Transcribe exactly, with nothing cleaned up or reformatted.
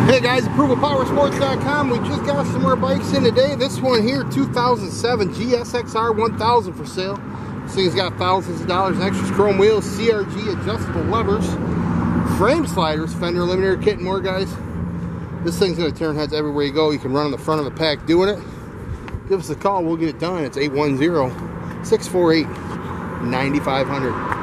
Hey guys, approval power sports dot com. We just got some more bikes in today. This one here, two thousand seven G S X R one thousand for sale. This thing's got thousands of dollars in extras, chrome wheels, C R G adjustable levers, frame sliders, fender eliminator kit, and more, guys. This thing's going to turn heads everywhere you go. You can run on the front of the pack doing it. Give us a call. We'll get it done. It's eight one zero, six four eight, nine five zero zero.